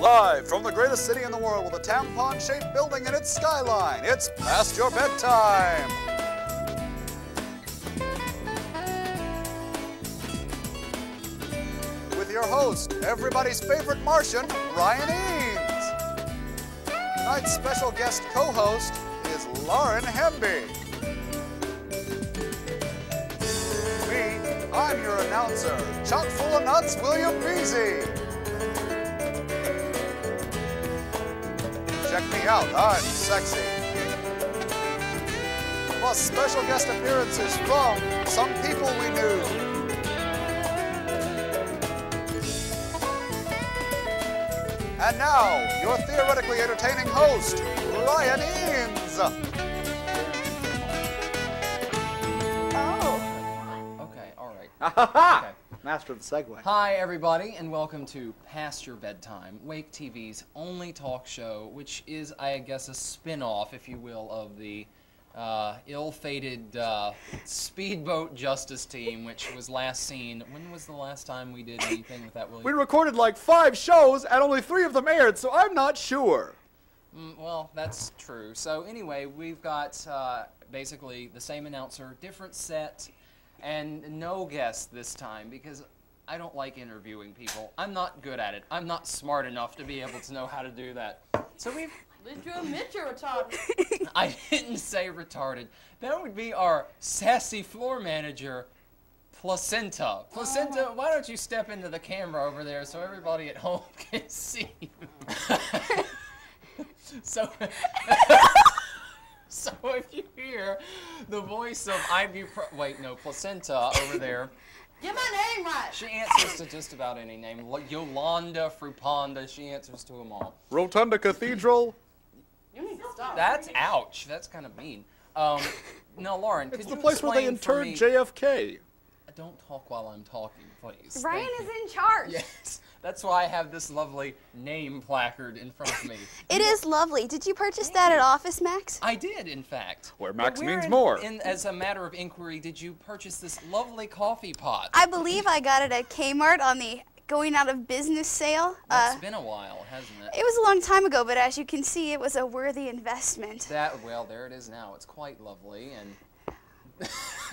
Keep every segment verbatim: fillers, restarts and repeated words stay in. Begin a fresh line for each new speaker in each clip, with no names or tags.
Live from the greatest city in the world with a tampon-shaped building in its skyline, it's Past Your Bedtime. With your host, everybody's favorite Martian, Ryan Eanes. Tonight's special guest co-host is Lauren Hemby. Me, I'm your announcer, chock full of nuts, William Beasy. Check me out, I'm sexy. Plus special guest appearances from some people we knew. And now, your theoretically entertaining host, Ryan Eanes.
Oh. Okay, all right.
Okay. Master of the segue.
Hi, everybody, and welcome to Past Your Bedtime, Wake T V's only talk show, which is, I guess, a spin-off, if you will, of the uh, ill-fated uh, Speedboat Justice Team, which was last seen. When was the last time we did anything with that, William?
We recorded like five shows, and only three of them aired, so I'm not sure.
Mm, well, that's true. So anyway, we've got uh, basically the same announcer, different set, and no guest this time because I don't like interviewing people. I'm not good at it. I'm not smart enough to be able to know how to do that. So we've...
Did you admit you're retarded?
I didn't say retarded. That would be our sassy floor manager, Placenta. Placenta, why don't you step into the camera over there so everybody at home can see you? so... So if you hear the voice of ibuprofen, wait, no, Placenta over there.
Get my name right.
She answers to just about any name. Yolanda Fruponda, she answers to them all.
Rotunda Cathedral.
You need to stop.
That's ouch. That's kind of mean. Um, now, Lauren, could
It's
you
the place where they
explain for
interred
me-
J F K.
Don't talk while I'm talking, please.
Ryan
Thank
is
you.
in charge.
Yes, that's why I have this lovely name placard in front of me.
It is lovely. Did you purchase that at Office Max?
I did, in fact.
Where Max
But where
means
in-
more.
In, as a matter of inquiry, did you purchase this lovely coffee pot?
I believe I got it at Kmart on the going out of business sale.
That's
Uh,
been a while, hasn't it?
it was a long time ago, but as you can see, it was a worthy investment.
That, well, there it is now. It's quite lovely, and...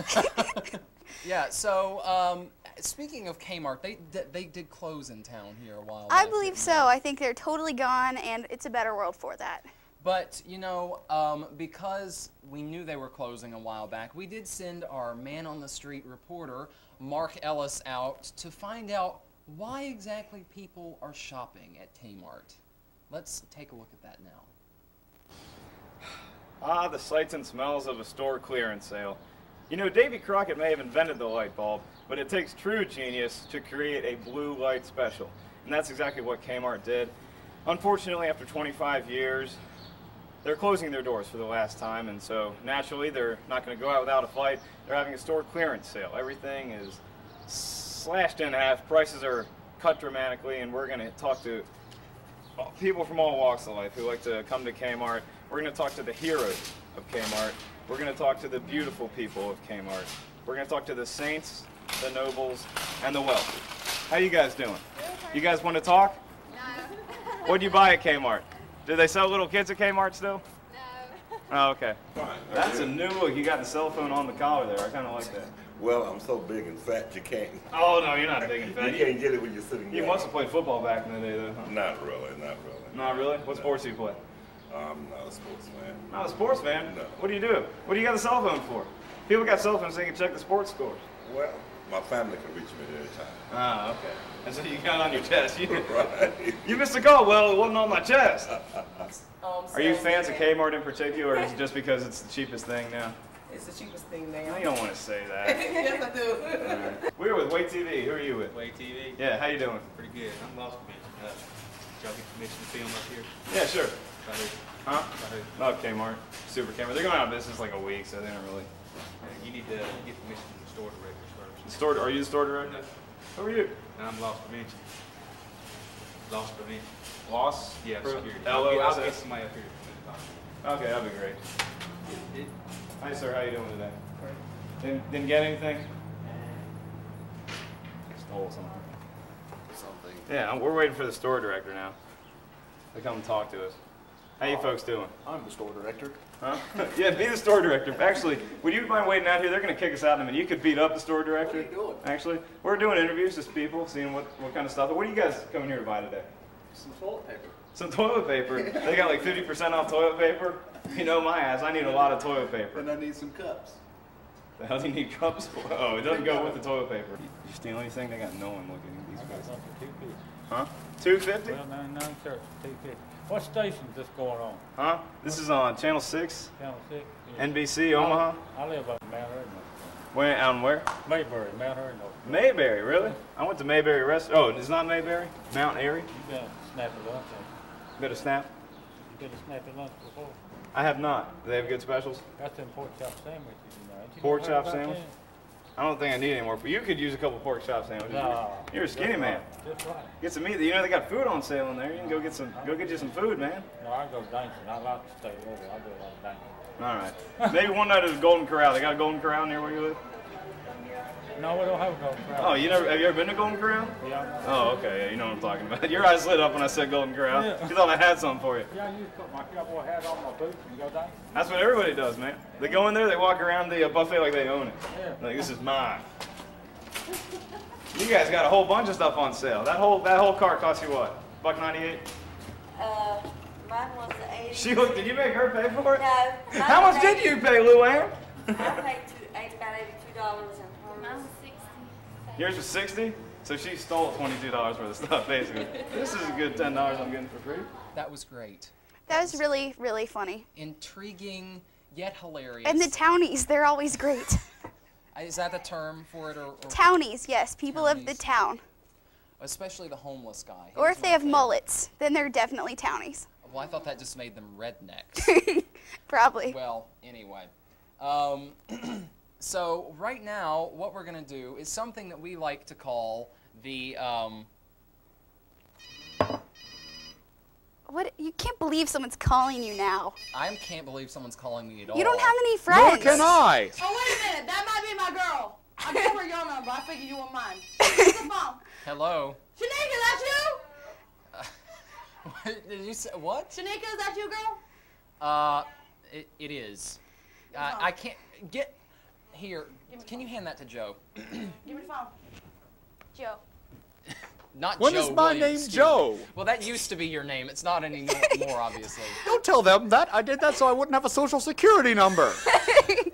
Yeah, so, um, speaking of Kmart, they, they did close in town here a while back.
I believe
didn't
so.
they?
I think they're totally gone, and it's a better world for that.
But, you know, um, because we knew they were closing a while back, we did send our man-on-the-street reporter, Mark Ellis, out to find out why exactly people are shopping at Kmart. Let's take a look at that now.
Ah, the sights and smells of a store clearance sale. You know, Davy Crockett may have invented the light bulb, but it takes true genius to create a blue light special. And that's exactly what Kmart did. Unfortunately, after twenty-five years, they're closing their doors for the last time, and so naturally they're not going to go out without a fight. They're having a store clearance sale. Everything is slashed in half, prices are cut dramatically, and we're going to talk to people from all walks of life who like to come to Kmart. We're going to talk to the heroes of Kmart. We're going to talk to the beautiful people of Kmart. We're going to talk to the saints, the nobles, and the wealthy. How you guys doing? You guys want to talk?
No.
What'd you buy at Kmart? Do they sell little kids at Kmart still?
No.
Oh, okay. That's a new look. You got the cell phone on the collar there. I kind of like that.
Well, I'm so big and fat you can't.
Oh, no, you're not big and fat.
You can't get it when you're sitting
You
down.
must have played football back in the day, though, huh?
Not really, not really.
Not really? What sports do you play?
I'm not a sportsman.
Not a sports fan?
No.
What do you do? What do you got the cell phone for? People got cell phones so they can check the sports scores.
Well, my family can reach me at any time.
Ah, okay. And so you got it on your chest. You,
Right.
you missed a call. Well, it wasn't on my chest.
Um,
Are you
so-
fans of Kmart in particular, or is it just because it's the cheapest thing now?
It's the cheapest thing now.
No, you don't want to say that.
Yes, I do.
Right. We're with Wake T V. Who are you with?
Wake T V.
Yeah, how you doing?
Pretty good. I'm lost permission. Uh, y'all get permission to film up here?
Yeah, sure.
Right here.
Huh?
Right here.
Not Kmart. Super Kmart. They're going out of business like a week, so they don't really.
Uh, you need to get permission from the store directors
The
first.
store, are you the store director? Who are you?
And I'm lost prevention. Lost prevention.
Loss?
Yeah,
Pro-
security.
L
I'll
O
get, I'll
S
get
S?
somebody up here.
Okay, that'd be great.
It, it,
Hi, sir. How you doing today? Didn't, didn't get anything? Stole something.
Something.
Yeah, we're waiting for the store director now. to come talk to us. How you folks doing?
I'm the store director.
Huh? Yeah, be the store director. Actually, would you mind waiting out here? They're going to kick us out in a minute. You could beat up the store director.
What are you doing?
Actually, we're doing interviews with people, seeing what, what kind of stuff. What are you guys coming here to buy today?
Some toilet paper.
Some toilet paper. They got like fifty percent off toilet paper. You know my ass. I need a lot of toilet paper.
And I need some cups.
The hell do you need cups for? Oh, it doesn't go with the toilet paper. You steal anything? They got no one looking at these guys. Huh? two fifty?
Well, ninety-nine shirts, two fifty. What station is this going on?
Huh? This is on Channel six,
Channel six? Yeah.
N B C, Omaha.
I, I live up in Mount Airy,
Where? On where?
Mayberry, Mount Airy, North.
Mayberry, really? I went to Mayberry Rest. Oh, it's not Mayberry? Mount Airy?
You got a snappy lunch, ain't
Bit of snap?
you? You got a snappy lunch before?
I have not. Do they have good specials?
Got them pork chop sandwiches, you know. Ain't you
Pork
heard
chop
about
sandwich?
them?
I don't think I need any more. But you could use a couple pork chop sandwiches.
No.
You're a skinny
Just
man.
right, Just right.
Get some meat. You know they got food on sale in there. You can go get some. Go get you some food, man.
No, I go dancing. I like to stay over. I do a lot of dancing.
All right. Maybe one night at the Golden Corral. They got a Golden Corral near where you live?
No, we don't have a golden crowd.
Oh, you never? Have you ever been to Golden Corral?
Yeah.
Oh, okay. Yeah, you know what I'm talking about. Your eyes lit up when I said Golden Corral.
Yeah.
You thought I had something for you.
Yeah, I used to put my cowboy hat on my boots and go dancing.
That's what everybody does, man. They go in there, they walk around the uh, buffet like they own it.
Yeah.
Like, this is mine. You guys got a whole bunch of stuff on sale. That whole that whole cart cost you what? Buck ninety-eight?
Uh, mine was the eighty.
She looked. Did you make her pay for it?
No. mine
How
was
much did
eighty.
you pay, Luann?
I paid two, eight, about eighty-two dollars and hers.
Yours was sixty. So she stole twenty-two dollars worth of stuff, basically. This is a good ten dollars I'm getting for free.
That was great.
That was really, really funny.
Intriguing, yet hilarious.
And the townies, they're always great.
Is that the term for it? Or, or
Townies, yes, people of the
Townies.
town.
especially the homeless guy. He
Or
was
if they
my
have
favorite.
mullets, then they're definitely townies.
Well, I thought that just made them rednecks.
Probably.
Well, anyway. Um, so right now, what we're going to do is something that we like to call the... Um,
What? You can't believe someone's calling you now.
I can't believe someone's calling me at all.
You don't have any friends.
Nor can I.
Oh, wait a minute. That might be my girl. I gave her your number. I figured you want mine. Who's the phone?
Hello.
Shanika, is that you?
What did you say? What?
Shanika, is that you, girl?
Uh, it, it is. Uh,
phone.
I can't get here. Can you hand that to Joe?
Give me the phone.
Joe.
Not
When
Joe
is my
Williams,
name
excuse
Joe?
me. Well, that used to be your name. It's not anymore, more, obviously.
Don't tell them that. I did that so I wouldn't have a social security number.
Shanika,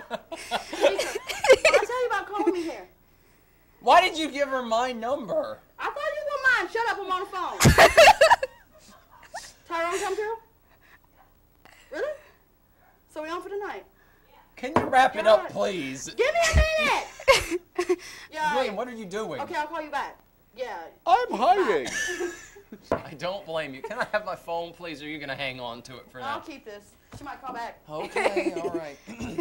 what I tell you about calling me here?
Why did you give her my number?
I thought you were mine. Shut up, I'm on the phone. Tyrone come through? Really? So we on for tonight?
Can you wrap it up, please?
Give me a minute! Yeah.
William, what are you doing?
Okay, I'll call you back. Yeah.
I'm hiding.
I don't blame you. Can I have my phone, please, or are you going to hang on to it for
I'll
now?
keep this. She might call back.
Okay, all right.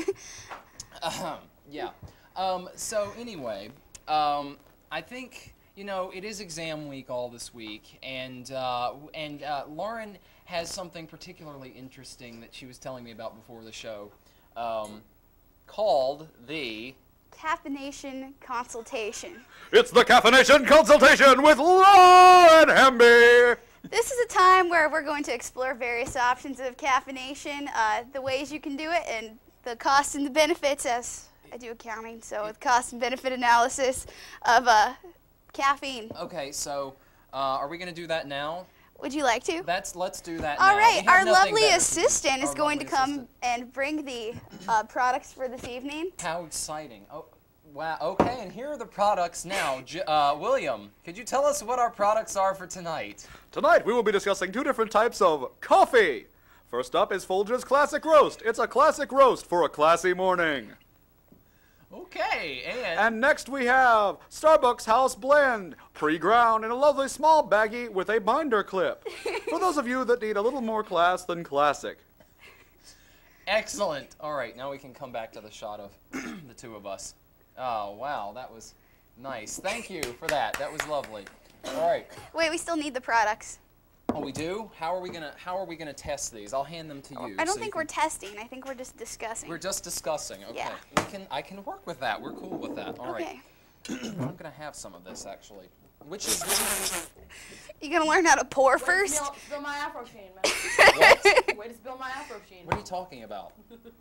um, yeah. Um, so anyway, um, I think, you know, it is exam week all this week, and, uh, and uh, Lauren has something particularly interesting that she was telling me about before the show, um, called the...
Caffeination consultation.
It's the Caffeination Consultation with Lauren Hamby.
This is a time where we're going to explore various options of caffeination, uh, the ways you can do it, and the costs and the benefits, as I do accounting, so the cost and benefit analysis of uh, caffeine.
Okay, so uh, are we going to do that now?
Would you like to?
That's let's do that
All
now.
right,
We have
our
nothing
lovely
better to do.
assistant is
Our
going to
lovely
come
assistant.
and bring the uh, products for this evening.
How exciting. Oh, wow. Okay, and here are the products now. J uh, William, could you tell us what our products are for tonight?
Tonight we will be discussing two different types of coffee. First up is Folger's Classic Roast. It's a classic roast for a classy morning.
Okay, and...
And next we have Starbucks House Blend, pre-ground in a lovely small baggie with a binder clip. For those of you that need a little more class than classic.
Excellent. All right, now we can come back to the shot of the two of us. Oh, wow, that was nice. Thank you for that. That was lovely. All right.
Wait, we still need the products.
Oh, we do? How are we gonna How are we gonna test these? I'll hand them to you.
I don't
so you
think
can-
we're testing. I think we're just discussing.
We're just discussing. Okay.
Yeah.
We can. I can work with that. We're cool with that. All right.
Okay.
I'm gonna have some of this actually. Which is this?
You gonna learn how to pour
Way to
first?
spill, spill my Afro Sheen, man.
What?
Way to spill my Afro Sheen.
What are you talking about?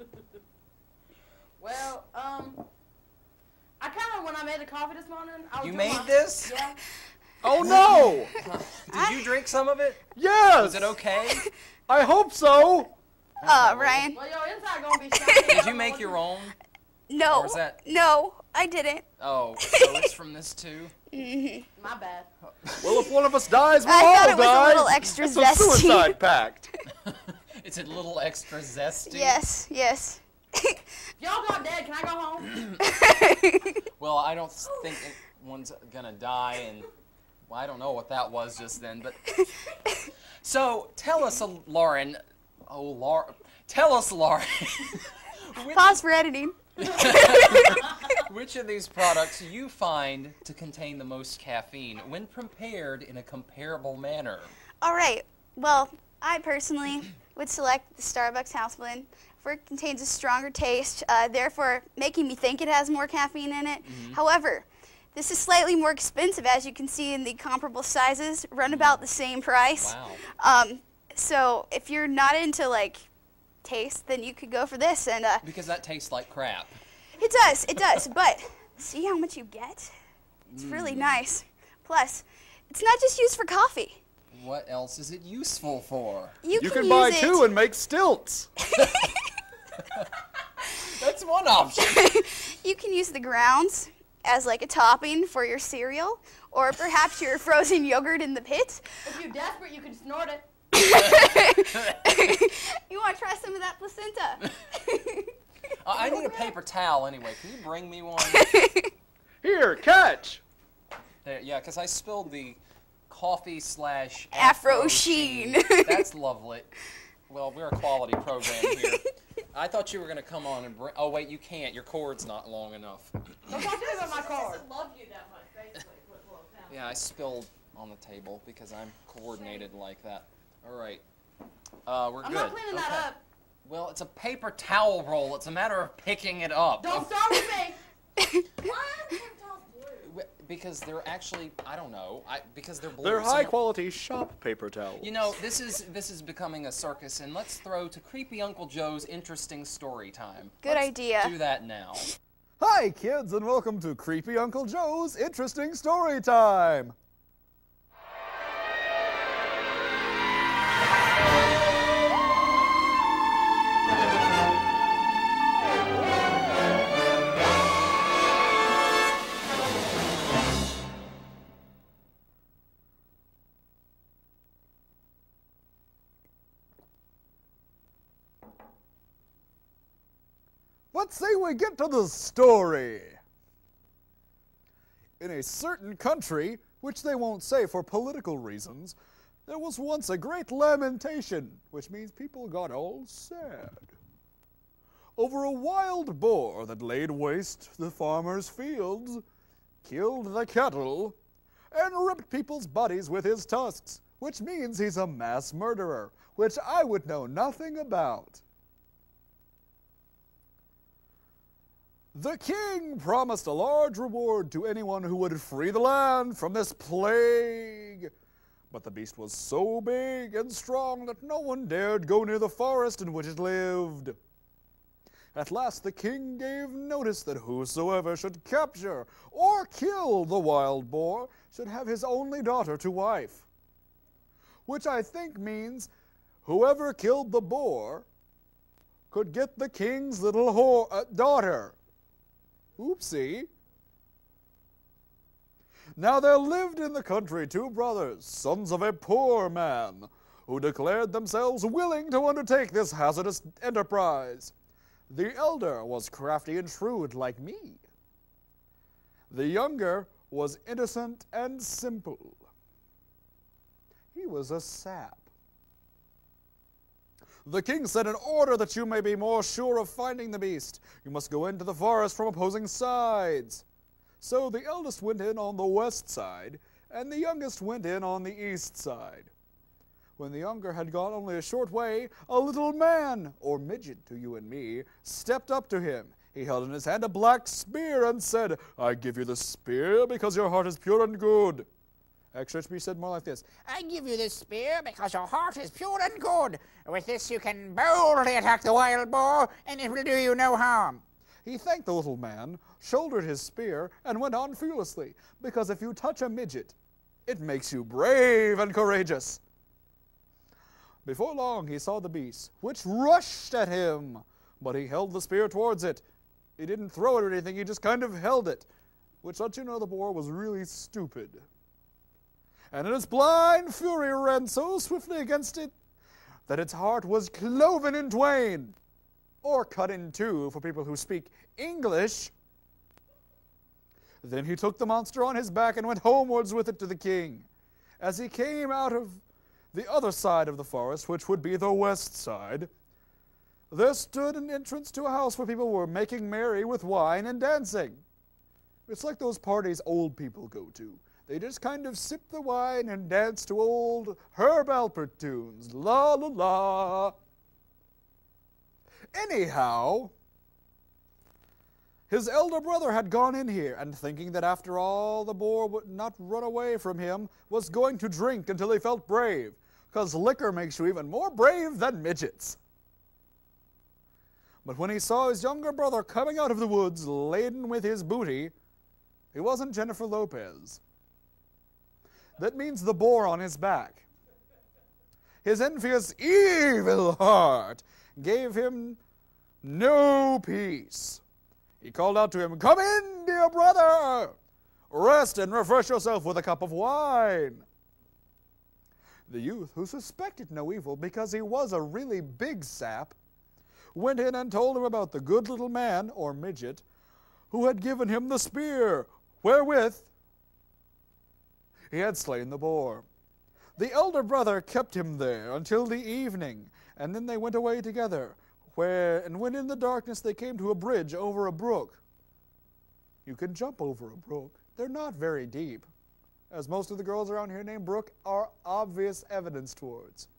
Well, um, I kind of, when I made the coffee this morning, I was
You
doing
made
my-
this?
Yeah.
Oh no!
Did you drink some of it?
Yes!
Was it okay?
I hope so!
Uh, Ryan.
Well, your inside gonna be shiny.
Did you make your own?
No.
Or is that-
No, I didn't.
Oh, so it's from this too?
Mm-hmm.
My bad.
Well, if one of us dies, we'll
I
all
thought it was
die.
a little extra
it's a
zesty.
suicide pact.
It's a little extra zesty.
Yes, yes.
If y'all got dead, can I go home?
Well, I don't think anyone's gonna die, and well, I don't know what that was just then, but. So, tell us, uh, Lauren. Oh, Lauren. Tell us, Lauren. which,
Pause for editing.
which of these products you find to contain the most caffeine when prepared in a comparable manner?
All right. Well, I personally would select the Starbucks House Blend, for it contains a stronger taste, uh, therefore making me think it has more caffeine in it.
Mm-hmm.
However, this is slightly more expensive, as you can see in the comparable sizes, run about the same price.
Wow.
Um, so if you're not into like taste, then you could go for this, and uh,
Because that tastes like crap.
it does, it does. But see how much you get? It's really
Mm.
nice. Plus, it's not just used for coffee.
What else is it useful for?
You,
You
can,
can buy
use
two
it.
and make stilts.
That's one option.
You can use the grounds as like a topping for your cereal, or perhaps your frozen yogurt in the pit.
If you're desperate, you can snort it.
You want to try some of that placenta?
Uh, I need a paper towel anyway. Can you bring me one?
Here, catch.
There, yeah, because I spilled the coffee slash
Afro sheen.
That's lovely. Well, we're a quality program here. I thought you were going to come on and bring... Oh, wait, you can't. Your cord's not long enough.
Don't talk to me about my card.
love you that much, basically. What it boils down to.
Yeah, I spilled on the table because I'm coordinated like that. All right. Uh, we're
I'm
good.
not cleaning
okay.
that up.
Well, it's a paper towel roll. It's a matter of picking it up.
Don't start with me.
Why are paper towels blue?
Because they're actually, I don't know, I, because they're blue.
They're
Some-
high quality shop paper towels.
You know, this is this is becoming a circus, and let's throw to Creepy Uncle Joe's interesting story time.
Good
Let's
idea.
Do that now.
Hi, kids, and welcome to Creepy Uncle Joe's Interesting Story Time. Let's say we get to the story. In a certain country, which they won't say for political reasons, there was once a great lamentation, which means people got all sad, over a wild boar that laid waste the farmers' fields, killed the cattle, and ripped people's bodies with his tusks, which means he's a mass murderer, which I would know nothing about. The king promised a large reward to anyone who would free the land from this plague. But the beast was so big and strong that no one dared go near the forest in which it lived. At last the king gave notice that whosoever should capture or kill the wild boar should have his only daughter to wife. Which I think means whoever killed the boar could get the king's little whore, uh, daughter. Oopsie. Now there lived in the country two brothers, sons of a poor man, who declared themselves willing to undertake this hazardous enterprise. The elder was crafty and shrewd like me. The younger was innocent and simple. He was a sap. The king said, in order that you may be more sure of finding the beast, you must go into the forest from opposing sides. So the eldest went in on the west side, and the youngest went in on the east side. When the younger had gone only a short way, a little man, or midget to you and me, stepped up to him. He held in his hand a black spear and said, I give you the spear because your heart is pure and good.
Extra said more like this. I give you this spear because your heart is pure and good. With this you can boldly attack the wild boar, and it will do you no harm.
He thanked the little man, shouldered his spear, and went on fearlessly, because if you touch a midget, it makes you brave and courageous. Before long he saw the beast, which rushed at him, but he held the spear towards it. He didn't throw it or anything, he just kind of held it, which let you know the boar was really stupid. And in its blind fury ran so swiftly against it that its heart was cloven in twain, or cut in two for people who speak English. Then he took the monster on his back and went homewards with it to the king. As he came out of the other side of the forest, which would be the west side, there stood an entrance to a house where people were making merry with wine and dancing. It's like those parties old people go to. They just kind of sip the wine and dance to old Herb Alpert tunes. La la la. Anyhow, his elder brother had gone in here, and thinking that after all the boar would not run away from him, was going to drink until he felt brave, because liquor makes you even more brave than midgets. But when he saw his younger brother coming out of the woods laden with his booty, he wasn't Jennifer Lopez. That means the boar on his back. His envious, evil heart gave him no peace. He called out to him, "Come in, dear brother! Rest and refresh yourself with a cup of wine." The youth, who suspected no evil because he was a really big sap, went in and told him about the good little man, or midget, who had given him the spear, wherewith he had slain the boar. The elder brother kept him there until the evening, and then they went away together, where, and when in the darkness they came to a bridge over a brook. You can jump over a brook. They're not very deep, as most of the girls around here named Brooke are obvious evidence towards.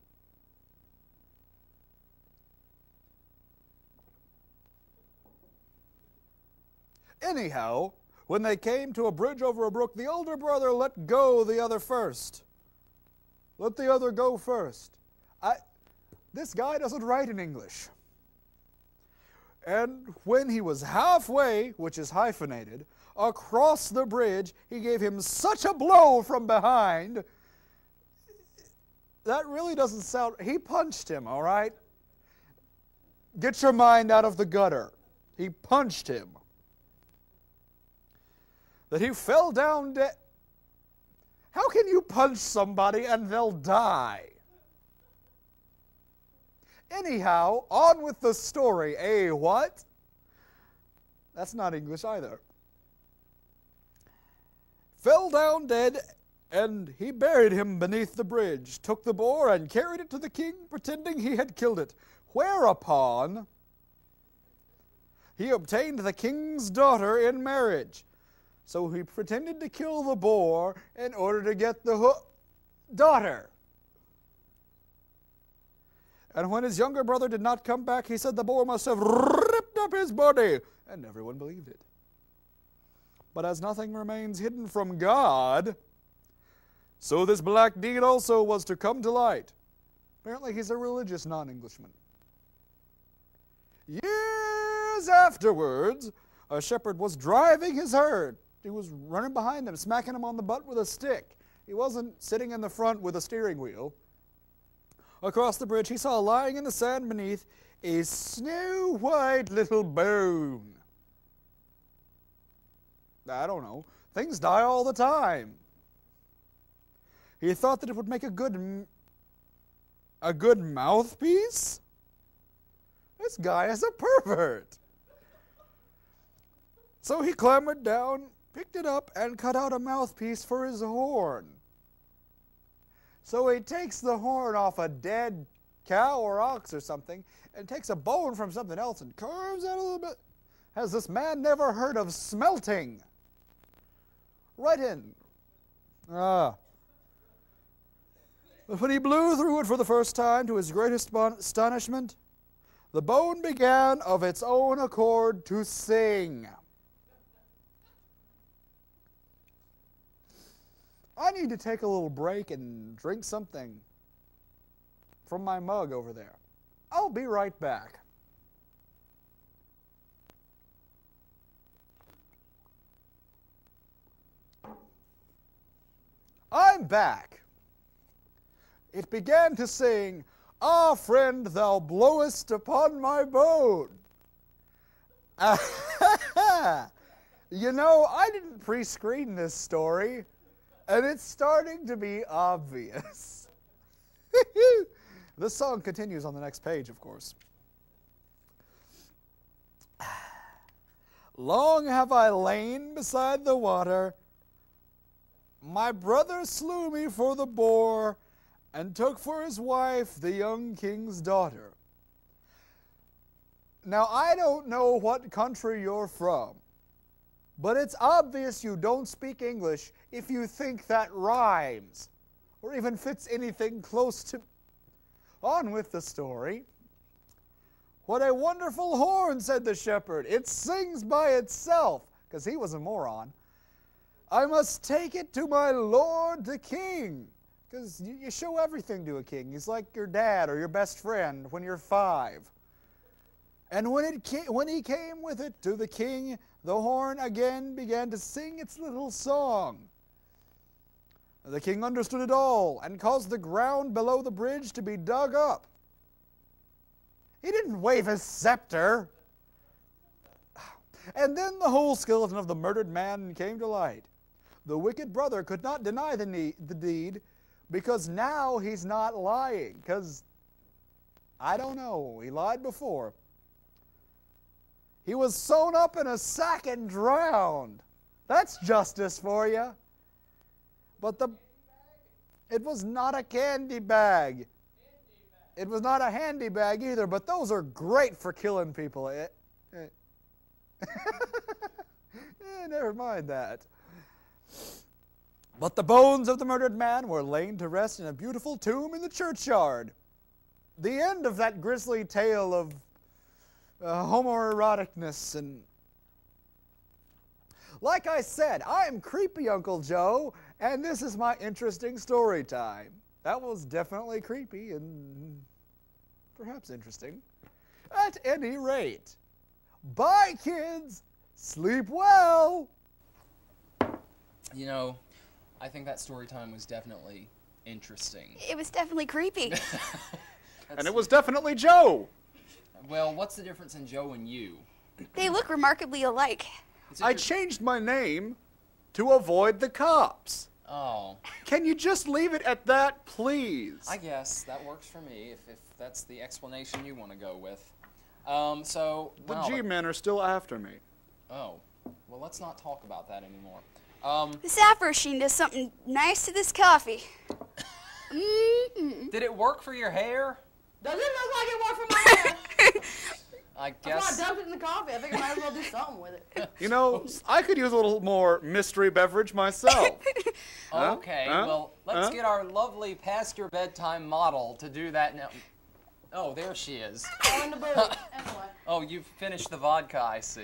Anyhow, when they came to a bridge over a brook, the older brother let go the other first. Let the other go first. I, this guy doesn't write in English. And when he was halfway, which is hyphenated, across the bridge, he gave him such a blow from behind. That really doesn't sound... He punched him, all right? Get your mind out of the gutter. He punched him. That he fell down dead. How can you punch somebody and they'll die? Anyhow, on with the story. Eh, what? That's not English either. Fell down dead, and he buried him beneath the bridge, took the boar and carried it to the king, pretending he had killed it. Whereupon he obtained the king's daughter in marriage. So he pretended to kill the boar in order to get the ho- daughter. And when his younger brother did not come back, he said the boar must have ripped up his body. And everyone believed it. But as nothing remains hidden from God, so this black deed also was to come to light. Apparently he's a religious non-Englishman. Years afterwards, a shepherd was driving his herd. He was running behind him, smacking him on the butt with a stick. He wasn't sitting in the front with a steering wheel. Across the bridge, he saw lying in the sand beneath a snow-white little bone. I don't know. Things die all the time. He thought that it would make a good, a good mouthpiece. This guy is a pervert. So he clambered down, picked it up, and cut out a mouthpiece for his horn. So he takes the horn off a dead cow or ox or something, and takes a bone from something else and carves out a little bit. Has this man never heard of smelting? Right in. Ah. But when he blew through it for the first time, to his great astonishment, the bone began of its own accord to sing. On need to take a little break and drink something from my mug over there. I'll be right back. I'm back. It began to sing, "Ah, friend, thou blowest upon my bone." You know, I didn't pre-screen this story, and it's starting to be obvious. The song continues on the next page, of course. Long have I lain beside the water. My brother slew me for the boar, and took for his wife the young king's daughter. Now, I don't know what country you're from, but it's obvious you don't speak English if you think that rhymes, or even fits anything close to... On with the story. "What a wonderful horn," said the shepherd. "It sings by itself," because he was a moron. "I must take it to my lord the king," because you, you show everything to a king. He's like your dad or your best friend when you're five. And when, it came, when he came with it to the king, the horn again began to sing its little song. The king understood it all and caused the ground below the bridge to be dug up. He didn't wave his scepter. And then the whole skeleton of the murdered man came to light. The wicked brother could not deny the, need, the deed, because now he's not lying, because, I don't know, he lied before. He was sewn up in a sack and drowned. That's justice for you. But the, it was not a candy bag. It was not a handy bag either, but those are great for killing people. Eh, eh. eh, never mind that. But the bones of the murdered man were laid to rest in a beautiful tomb in the churchyard. The end of that grisly tale of uh, homoeroticness and... Like I said, I'm creepy Uncle Joe, and this is my interesting story time. That was definitely creepy and perhaps interesting. At any rate, bye kids, sleep well.
You know, I think that story time was definitely interesting.
It was definitely creepy.
And it was definitely Joe.
Well, what's the difference in Joe and you?
They look remarkably alike.
I changed my name to avoid the cops.
Oh.
Can you just leave it at that, please?
I guess that works for me, if, if that's the explanation you want to go with. Um, so...
The
well,
G-men are still after me.
Oh. Well, let's not talk about that anymore. Um,
This Afro Sheen does something nice to this coffee. Mm-mm.
Did it work for your hair?
Does it look like it worked for my hair?
I
That's why I
guess...
dumped it in the coffee. I figured I might as well do something with it.
You know, I could use a little more mystery beverage myself. Huh?
Okay,
Huh?
well, let's
Huh?
get our lovely past your bedtime model to do that now. Oh, there she is.
Go in the booth. Anyway.
Oh, you've finished the vodka, I see.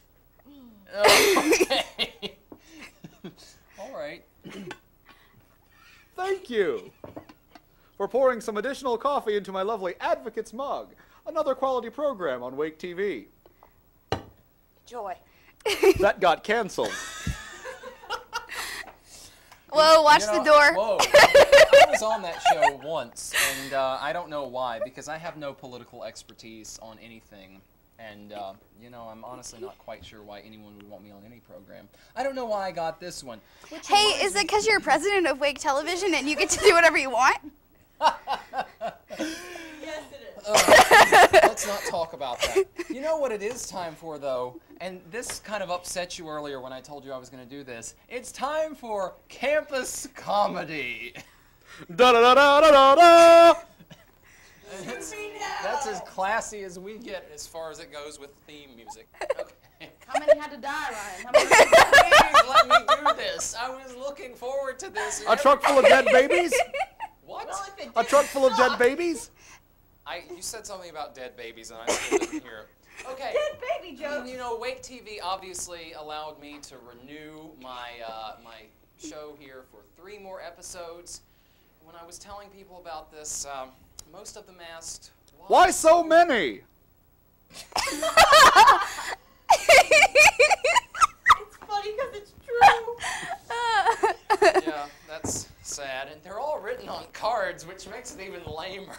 Okay. All right.
Thank you for pouring some additional coffee into my lovely Advocates mug. Another quality program on Wake T V.
Joy.
That got canceled.
Whoa, watch
You know,
the door.
Whoa. I was on that show once, and uh, I don't know why, because I have no political expertise on anything. And, uh, you know, I'm honestly not quite sure why anyone would want me on any program. I don't know why I got this one. Which
Hey,
reminds
is
me-
it because you're president of Wake Television and you get to do whatever you want?
Yes, it is.
Uh, let's not talk about that. You know what it is time for, though? And this kind of upset you earlier when I told you I was going to do this. It's time for campus comedy.
Da da da da da da.
That's, that's as classy as we get as far as it goes with theme music. Okay.
How many had to die, Ryan? How many had to
Please let me do this. I was looking forward to this.
A truck full of dead babies?
What?
Well, if it
A
didn't
truck full of dead
suck.
babies?
I, you said something about dead babies, and I still didn't hear it. Okay.
Dead baby jokes.
You know, Wake T V obviously allowed me to renew my uh, my show here for three more episodes. When I was telling people about this, um, most of them asked,
Why so many?
It's funny because it's true.
Yeah, that's sad. And they're all written on cards, which makes it even lamer.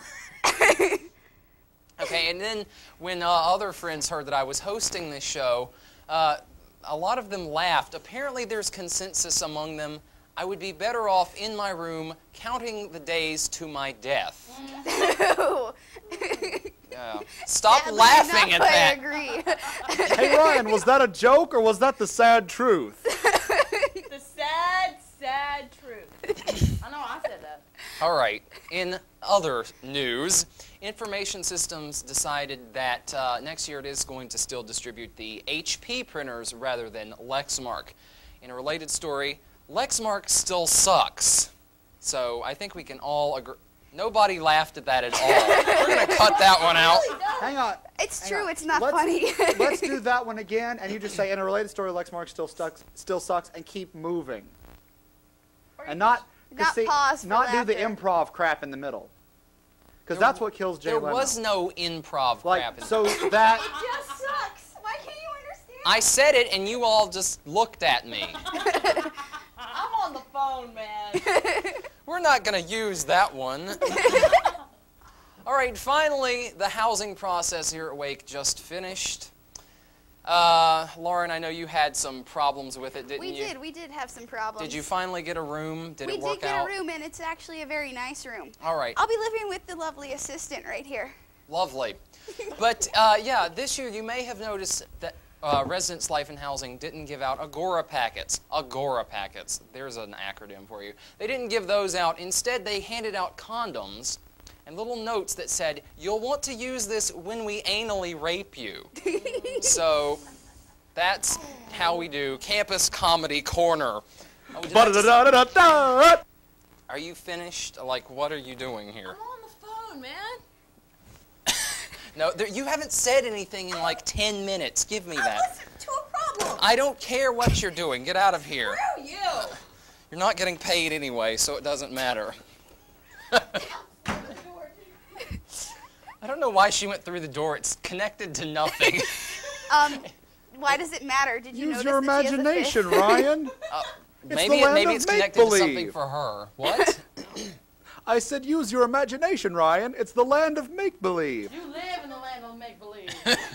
Okay, and then when uh, other friends heard that I was hosting this show, uh, a lot of them laughed. Apparently there's consensus among them I would be better off in my room counting the days to my death. Yeah. Stop
Sadly,
laughing
not
at
quite
that.
agree.
Hey, Ryan, was that a joke or was that the sad truth?
The sad, sad truth. I know I said that.
All right. In other news, Information Systems decided that uh, next year it is going to still distribute the H P printers rather than Lexmark. In a related story, Lexmark still sucks. So I think we can all agree. Nobody laughed at that at all. We're going to cut that one out.
Hang on.
It's
Hang
true,
on.
it's not
let's,
funny.
Let's do that one again, and you just say, in a related story, Lexmark still, stuck, still sucks, and keep moving. And not, 'cause
Not
see,
pause for
not do the
laughter.
improv crap in the middle. Because
There
that's what kills Jay
There
Leno.
was no improv
like,
crap.
so that...
It just sucks. Why can't you understand?
I said it, and you all just looked at me.
I'm on the phone, man.
We're not going to use that one. All right, finally, the housing process here at Wake just finished. Uh, Lauren, I know you had some problems with it, didn't
We
you?
did. We did have some problems.
Did you finally get a room? Did
we
it work
did get
out?
a room, and it's actually a very nice room.
All right.
I'll be living with the lovely assistant right here.
Lovely. But, uh, yeah, this year you may have noticed that uh, Residence Life and Housing didn't give out Agora packets. Agora packets. There's an acronym for you. They didn't give those out. Instead, they handed out condoms and little notes that said, you'll want to use this when we anally rape you. So that's how we do Campus Comedy Corner. Oh, did I just-
Ba-da-da-da-da-da.
Are you finished? Like, what are you doing here?
I'm on the phone, man.
No, there, you haven't said anything in like ten minutes. Give me
I
that.
listened to a problem.
I don't care what you're doing. Get out of here.
Screw you.
You're not getting paid anyway, so it doesn't matter. I don't know why she went through the door. It's connected to nothing.
Um, why does it matter? Did you
Use
notice
your
that she has a
imagination,
fist?
Ryan.
Uh,
It's
maybe
the
it,
land
maybe
of
it's connected to something
make-believe.
for her. What?
I said use your imagination, Ryan. It's the land of make-believe.
You live in the land of make-believe.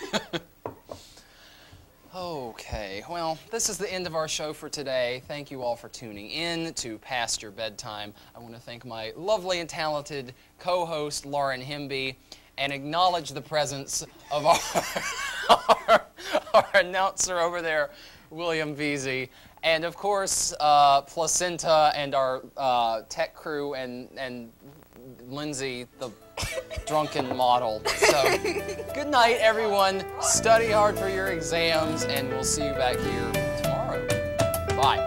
Okay, well, this is the end of our show for today. Thank you all for tuning in to Past Your Bedtime. I want to thank my lovely and talented co-host, Lauren Hemby, and acknowledge the presence of our, our, our announcer over there, William Veazey. And of course, uh, Placenta and our uh, tech crew and, and Lindsay, the drunken model. So, good night, everyone. Study hard for your exams, and we'll see you back here tomorrow. Bye.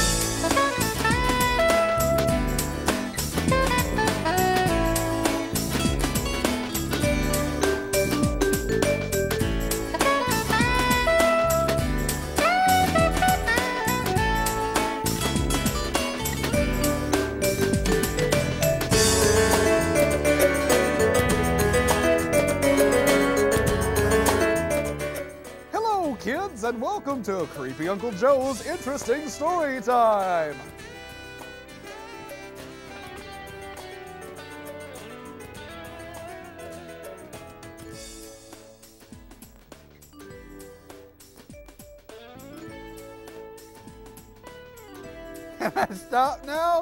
Hello, kids, and welcome to Creepy Uncle Joe's Interesting Story Time. Can I stop now?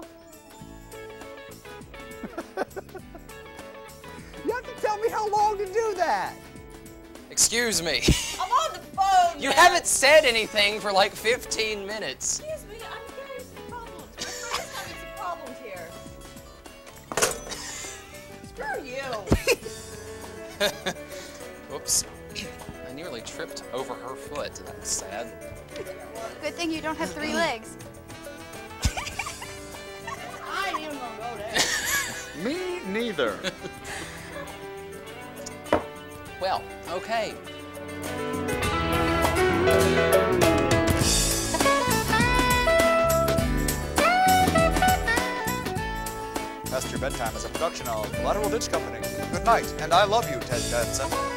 You have to tell me how long to do that.
Excuse me.
I'm on the phone,
You
man.
haven't said anything for like fifteen minutes.
Excuse me, I'm getting some problems. I'm having some problems here. Screw you.
Oops. I nearly tripped over her foot. That was sad.
Good thing you don't have three legs.
I ain't even gonna go there.
Me neither.
Well, okay.
Bedtime is a production of Lateral Ditch Company. Good night, and I love you, Ted Danson.